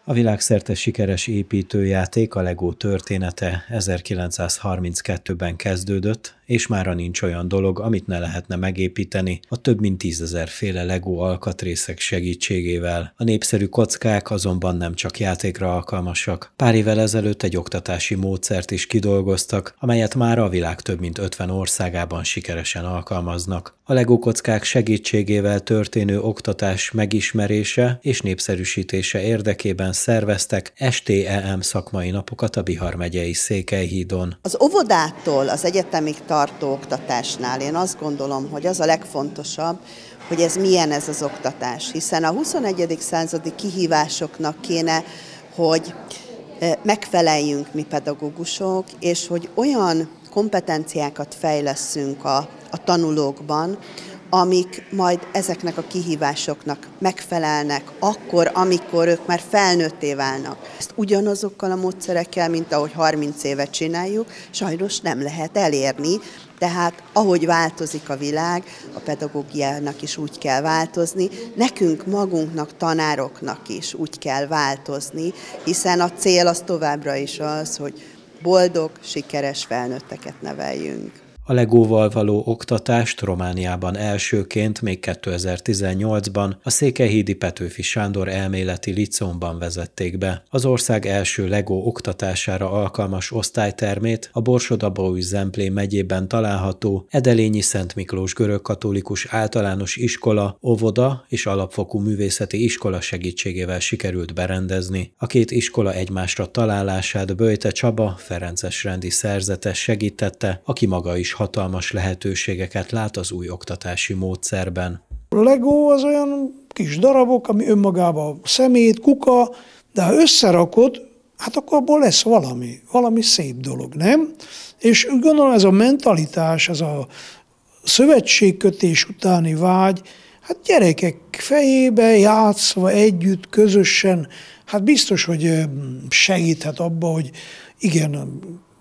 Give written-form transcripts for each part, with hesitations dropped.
A világszerte sikeres építőjáték, a Lego története 1932-ben kezdődött, és mára nincs olyan dolog, amit ne lehetne megépíteni a több mint 10 000 féle Lego alkatrészek segítségével. A népszerű kockák azonban nem csak játékra alkalmasak. Pár évvel ezelőtt egy oktatási módszert is kidolgoztak, amelyet mára a világ több mint 50 országában sikeresen alkalmaznak. A Lego kockák segítségével történő oktatás megismerése és népszerűsítése érdekében szerveztek STEM szakmai napokat a Bihar megyei Székelyhídon. Az óvodától az egyetemig tartó oktatásnál én azt gondolom, hogy az a legfontosabb, hogy ez milyen ez az oktatás, hiszen a 21. századi kihívásoknak kéne, hogy megfeleljünk mi pedagógusok, és hogy olyan kompetenciákat fejlesszünk a tanulókban, amik majd ezeknek a kihívásoknak megfelelnek akkor, amikor ők már felnőtté válnak. Ezt ugyanazokkal a módszerekkel, mint ahogy 30 éve csináljuk, sajnos nem lehet elérni. Tehát ahogy változik a világ, a pedagógiának is úgy kell változni, nekünk magunknak, tanároknak is úgy kell változni, hiszen a cél az továbbra is az, hogy boldog, sikeres felnőtteket neveljünk. A Legóval való oktatást Romániában elsőként még 2018-ban a székelyhídi Petőfi Sándor elméleti liceumban vezették be. Az ország első Lego oktatására alkalmas osztálytermét a Borsod-Abaúj-Zemplén megyében található Edelényi Szent Miklós görögkatolikus általános iskola, óvoda és alapfokú művészeti iskola segítségével sikerült berendezni. A két iskola egymásra találását Böjte Csaba, ferences rendi szerzetes segítette, aki maga is hatalmas lehetőségeket lát az új oktatási módszerben. A Lego az olyan kis darabok, ami önmagában szemét, kuka, de ha összerakod, hát akkor abból lesz valami szép dolog, nem? És úgy gondolom ez a mentalitás, ez a szövetségkötés utáni vágy, hát gyerekek fejébe játszva együtt, közösen, hát biztos, hogy segíthet abba, hogy igen,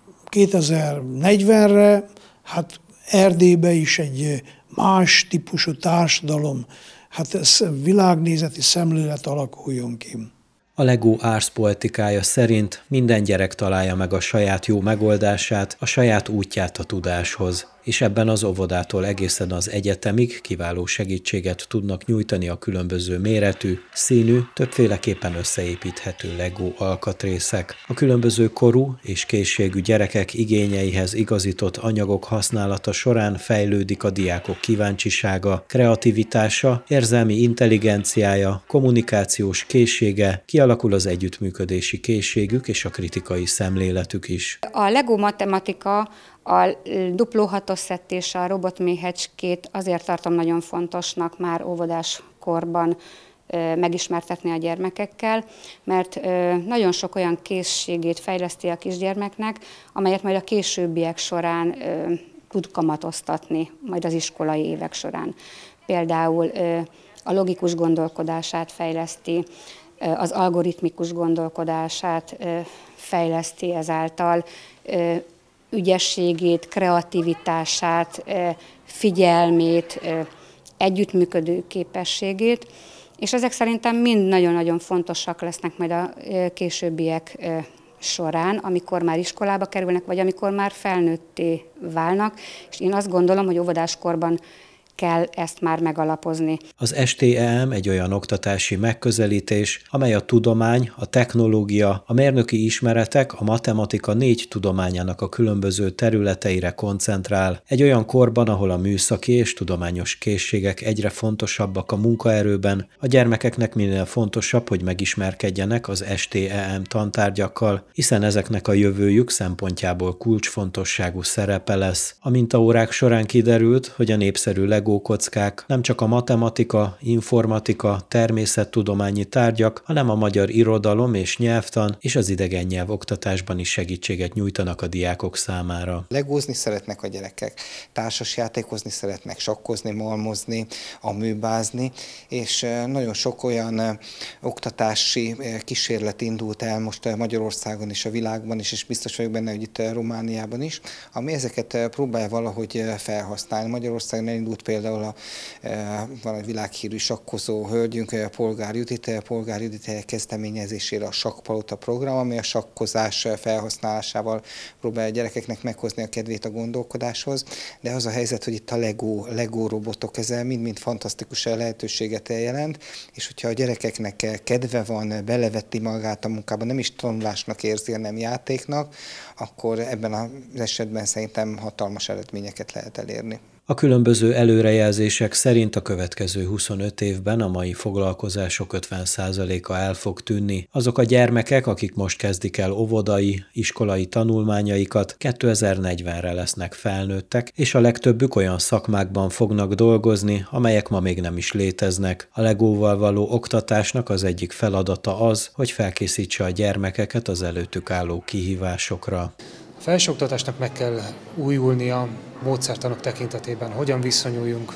2040-re hát Erdélyben is egy más típusú társadalom, hát ez világnézeti szemlélet alakuljon ki. A Lego árszpolitikája szerint minden gyerek találja meg a saját jó megoldását, a saját útját a tudáshoz, és ebben az óvodától egészen az egyetemig kiváló segítséget tudnak nyújtani a különböző méretű, színű, többféleképpen összeépíthető Lego alkatrészek. A különböző korú és készségű gyerekek igényeihez igazított anyagok használata során fejlődik a diákok kíváncsisága, kreativitása, érzelmi intelligenciája, kommunikációs készsége, kialakul az együttműködési készségük és a kritikai szemléletük is. A Lego matematika, a dupló hatosszett és a robotméhecskét azért tartom nagyon fontosnak már óvodás korban megismertetni a gyermekekkel, mert nagyon sok olyan készségét fejleszti a kisgyermeknek, amelyet majd a későbbiek során tud kamatoztatni, majd az iskolai évek során. Például a logikus gondolkodását fejleszti, az algoritmikus gondolkodását fejleszti ezáltal, ügyességét, kreativitását, figyelmét, együttműködő képességét, és ezek szerintem mind nagyon-nagyon fontosak lesznek majd a későbbiek során, amikor már iskolába kerülnek, vagy amikor már felnőtté válnak, és én azt gondolom, hogy óvodáskorban kell ezt már megalapozni. Az STEM egy olyan oktatási megközelítés, amely a tudomány, a technológia, a mérnöki ismeretek, a matematika 4 tudományának a különböző területeire koncentrál. Egy olyan korban, ahol a műszaki és tudományos készségek egyre fontosabbak a munkaerőben, a gyermekeknek minél fontosabb, hogy megismerkedjenek az STEM tantárgyakkal, hiszen ezeknek a jövőjük szempontjából kulcsfontosságú szerepe lesz. A mintaórák során kiderült, hogy a népszerű Lego kockák nem csak a matematika, informatika, természettudományi tárgyak, hanem a magyar irodalom és nyelvtan és az idegen nyelv oktatásban is segítséget nyújtanak a diákok számára. Legózni szeretnek a gyerekek, társasjátékozni szeretnek, sakkozni, malmozni, amőbázni, és nagyon sok olyan oktatási kísérlet indult el most Magyarországon és a világban is, és biztos vagyok benne, hogy itt Romániában is, ami ezeket próbálja valahogy felhasználni. Magyarországon elindult például van egy világhírű sakkozó hölgyünk, Polgár Judit kezdeményezésére a Sakkpalota program, ami a sakkozás felhasználásával próbálja a gyerekeknek meghozni a kedvét a gondolkodáshoz, de az a helyzet, hogy itt a Lego robotok, ez mind fantasztikus lehetőséget jelent, és hogyha a gyerekeknek kedve van, belevetti magát a munkába, nem is tanulásnak érzi, hanem játéknak, akkor ebben az esetben szerintem hatalmas eredményeket lehet elérni. A különböző előrejelzések szerint a következő 25 évben a mai foglalkozások 50%-a el fog tűnni. Azok a gyermekek, akik most kezdik el óvodai, iskolai tanulmányaikat, 2040-re lesznek felnőttek, és a legtöbbük olyan szakmákban fognak dolgozni, amelyek ma még nem is léteznek. A Legóval való oktatásnak az egyik feladata az, hogy felkészítse a gyermekeket az előttük álló kihívásokra. A felsőoktatásnak meg kell újulnia módszertanok tekintetében, hogyan viszonyuljunk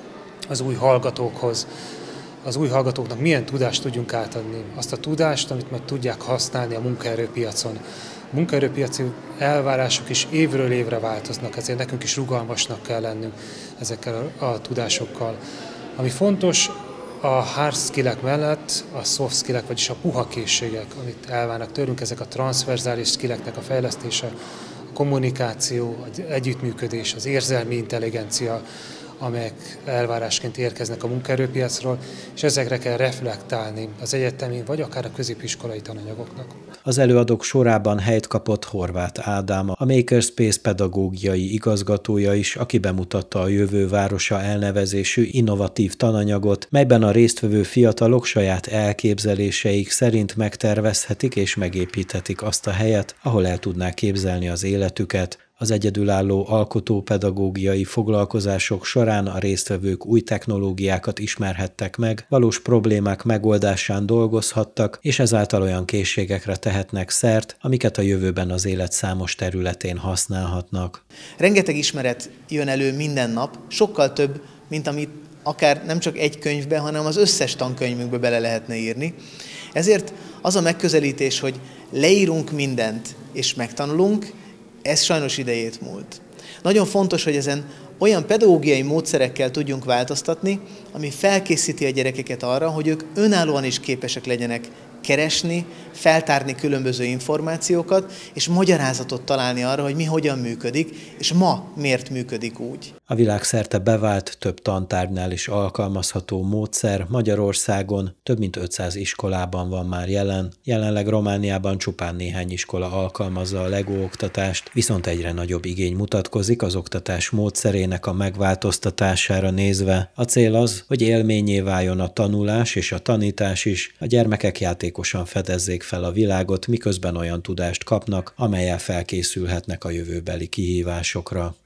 az új hallgatókhoz, az új hallgatóknak milyen tudást tudjunk átadni. Azt a tudást, amit meg tudják használni a munkaerőpiacon. A munkaerőpiaci elvárások is évről évre változnak, ezért nekünk is rugalmasnak kell lennünk ezekkel a tudásokkal. Ami fontos, a hard skillek mellett a soft skillek, vagyis a puha készségek, amit elvárnak tőlünk, ezek a transzverzális skilleknek a fejlesztése, a kommunikáció, az együttműködés, az érzelmi intelligencia, amelyek elvárásként érkeznek a munkaerőpiacról, és ezekre kell reflektálni az egyetemi vagy akár a középiskolai tananyagoknak. Az előadók sorában helyt kapott Horváth Ádám, a Makerspace pedagógiai igazgatója is, aki bemutatta a Jövő városa elnevezésű innovatív tananyagot, melyben a résztvevő fiatalok saját elképzeléseik szerint megtervezhetik és megépíthetik azt a helyet, ahol el tudnák képzelni az életüket. Az egyedülálló alkotópedagógiai foglalkozások során a résztvevők új technológiákat ismerhettek meg, valós problémák megoldásán dolgozhattak, és ezáltal olyan készségekre tehetnek szert, amiket a jövőben az élet számos területén használhatnak. Rengeteg ismeret jön elő minden nap, sokkal több, mint amit akár nem csak egy könyvbe, hanem az összes tankönyvünkbe bele lehetne írni. Ezért az a megközelítés, hogy leírunk mindent és megtanulunk, ez sajnos idejét múlt. Nagyon fontos, hogy ezen olyan pedagógiai módszerekkel tudjunk változtatni, ami felkészíti a gyerekeket arra, hogy ők önállóan is képesek legyenek keresni, feltárni különböző információkat, és magyarázatot találni arra, hogy mi hogyan működik, és ma miért működik úgy. A világszerte bevált, több tantárgynál is alkalmazható módszer Magyarországon több mint 500 iskolában van már jelen. Jelenleg Romániában csupán néhány iskola alkalmazza a Lego oktatást, viszont egyre nagyobb igény mutatkozik az oktatás módszerének a megváltoztatására nézve. A cél az, hogy élménnyé váljon a tanulás és a tanítás is, a gyermekek játékosan fedezzék fel a világot, miközben olyan tudást kapnak, amellyel felkészülhetnek a jövőbeli kihívásokra.